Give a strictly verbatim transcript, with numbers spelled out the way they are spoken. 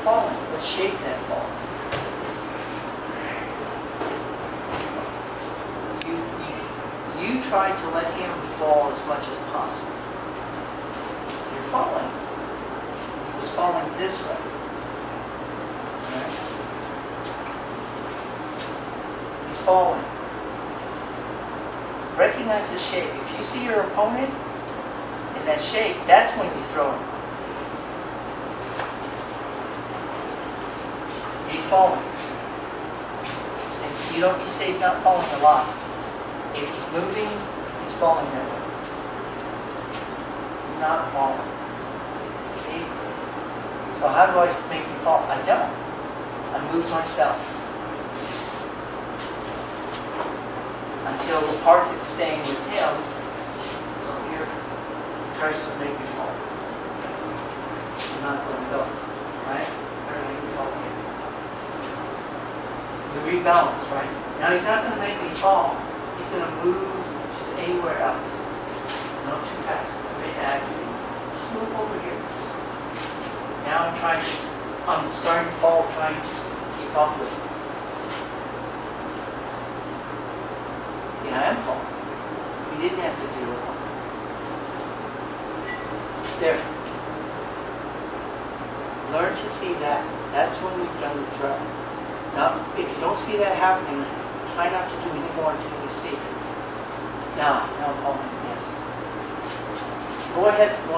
falling. Let's shape that fall. You, you, you try to let him fall as much as possible. You're falling. He was falling this way. Right? He's falling. Recognize the shape. If you see your opponent in that shape, that's when you throw him. He's falling. See, you don't. You say he's not falling a lot. If he's moving, he's falling that way. He's not falling. See? So how do I make him fall? I don't. I move myself. Until the part that's staying with him, so here, tries to make me fall. I'm not going to go. Right? Try to make me fall here. We rebalance, right? Now he's not going to make me fall. He's going to move just anywhere else. Not too fast. Very active. Just move over here. Now I'm trying to, I'm starting to fall, trying to keep up with him. I am falling. We didn't have to do it. There. Learn to see that. That's when we've done the throw. Now, if you don't see that happening, try not to do any more until you see it. Now, now I'm falling. Yes. Go ahead. Go